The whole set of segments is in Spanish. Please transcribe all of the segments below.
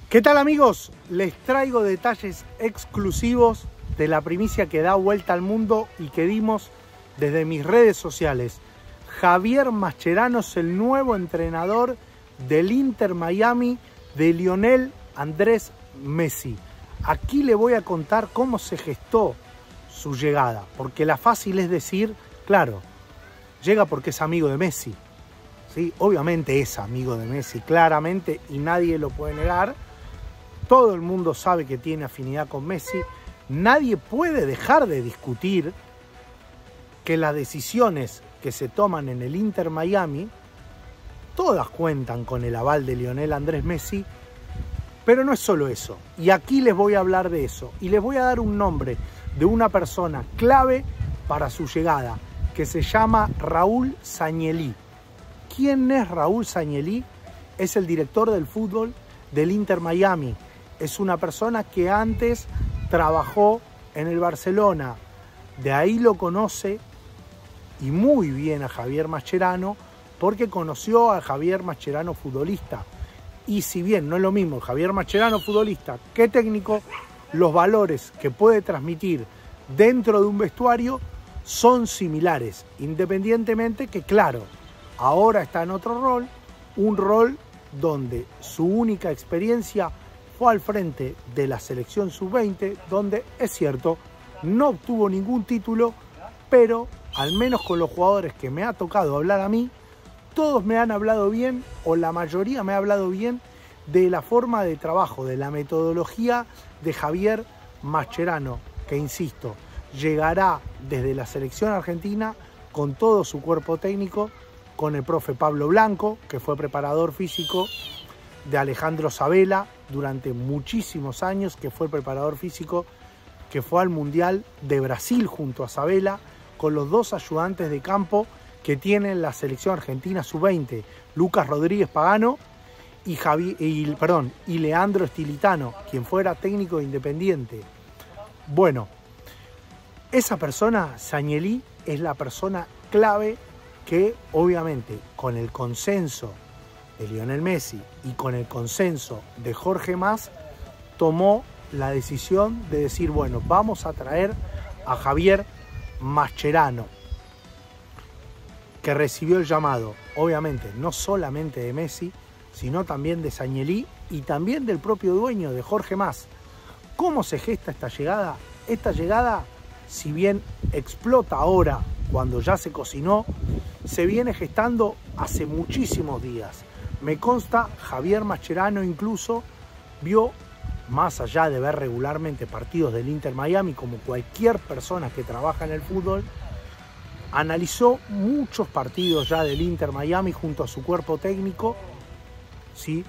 ¿Qué tal, amigos? Les traigo detalles exclusivos de la primicia que da vuelta al mundo y que dimos desde mis redes sociales. Javier Mascherano es el nuevo entrenador del Inter Miami de Lionel Andrés Messi. Aquí le voy a contar cómo se gestó su llegada, porque la fácil es decir, claro, llega porque es amigo de Messi. ¿Sí? Obviamente es amigo de Messi, claramente, y nadie lo puede negar. Todo el mundo sabe que tiene afinidad con Messi. Nadie puede dejar de discutir que las decisiones que se toman en el Inter Miami, todas cuentan con el aval de Lionel Andrés Messi, pero no es solo eso. Y aquí les voy a hablar de eso. Y les voy a dar un nombre de una persona clave para su llegada, que se llama Raúl Sanllehy. ¿Quién es Raúl Sanllehy? Es el director del fútbol del Inter Miami. Es una persona que antes trabajó en el Barcelona. De ahí lo conoce y muy bien a Javier Mascherano, porque conoció a Javier Mascherano futbolista. Y si bien no es lo mismo el Javier Mascherano futbolista que técnico, los valores que puede transmitir dentro de un vestuario son similares, independientemente que, claro, ahora está en otro rol, un rol donde su única experiencia fue al frente de la selección sub-20, donde, es cierto, no obtuvo ningún título, pero al menos con los jugadores que me ha tocado hablar a mí, todos me han hablado bien, o la mayoría me ha hablado bien, de la forma de trabajo, de la metodología de Javier Mascherano, que, insisto, llegará desde la selección argentina con todo su cuerpo técnico, con el profe Pablo Blanco, que fue preparador físico de Alejandro Sabella durante muchísimos años, que fue el preparador físico que fue al Mundial de Brasil junto a Sabella, con los dos ayudantes de campo que tiene la selección argentina sub-20, Lucas Rodríguez Pagano y Leandro Stilitano, quien fuera técnico de Independiente. Bueno, esa persona, Sanllehy, es la persona clave que, obviamente, con el consenso de Lionel Messi y con el consenso de Jorge Mas, tomó la decisión de decir, bueno, vamos a traer a Javier Mascherano, que recibió el llamado, obviamente, no solamente de Messi, sino también de Sanllehy y también del propio dueño, de Jorge Mas. ¿Cómo se gesta esta llegada? Esta llegada, si bien explota ahora, cuando ya se cocinó, se viene gestando hace muchísimos días. Me consta, Javier Mascherano incluso vio, más allá de ver regularmente partidos del Inter Miami, como cualquier persona que trabaja en el fútbol, analizó muchos partidos ya del Inter Miami junto a su cuerpo técnico, ¿sí?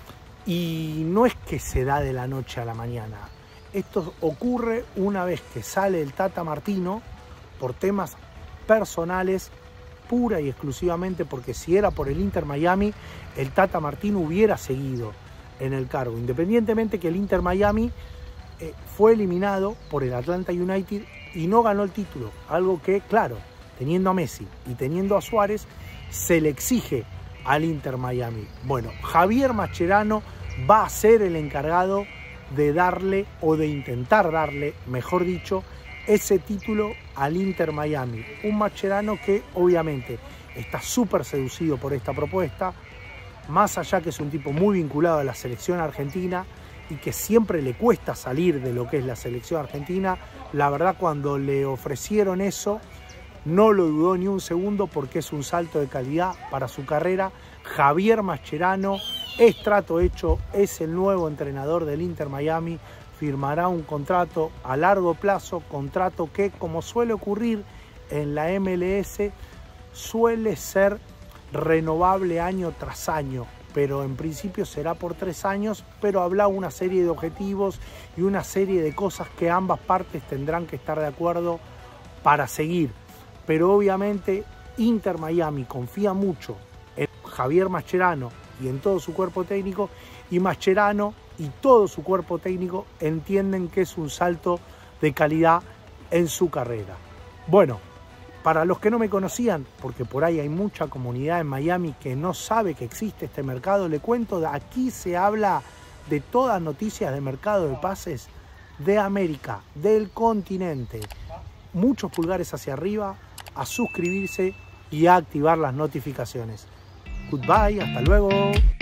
Y no es que se da de la noche a la mañana. Esto ocurre una vez que sale el Tata Martino por temas personales, pura y exclusivamente, porque si era por el Inter Miami, el Tata Martino hubiera seguido en el cargo, independientemente que el Inter Miami fue eliminado por el Atlanta United y no ganó el título, algo que, claro, teniendo a Messi y teniendo a Suárez, se le exige al Inter Miami. Bueno, Javier Mascherano va a ser el encargado de darle, o de intentar darle, mejor dicho, ese título al Inter Miami. Un Mascherano que obviamente está súper seducido por esta propuesta, más allá que es un tipo muy vinculado a la selección argentina y que siempre le cuesta salir de lo que es la selección argentina. La verdad, cuando le ofrecieron eso, no lo dudó ni un segundo, porque es un salto de calidad para su carrera. Javier Mascherano, es trato hecho, es el nuevo entrenador del Inter Miami, firmará un contrato a largo plazo, contrato que, como suele ocurrir en la MLS, suele ser renovable año tras año, pero en principio será por 3 años, pero habrá una serie de objetivos y una serie de cosas que ambas partes tendrán que estar de acuerdo para seguir. Pero obviamente Inter Miami confía mucho en Javier Mascherano y en todo su cuerpo técnico, y Mascherano y todo su cuerpo técnico entienden que es un salto de calidad en su carrera. Bueno, para los que no me conocían, porque por ahí hay mucha comunidad en Miami que no sabe que existe este mercado, le cuento, aquí se habla de todas noticias de mercado de pases de América, del continente. Muchos pulgares hacia arriba, a suscribirse y a activar las notificaciones. Goodbye, hasta luego.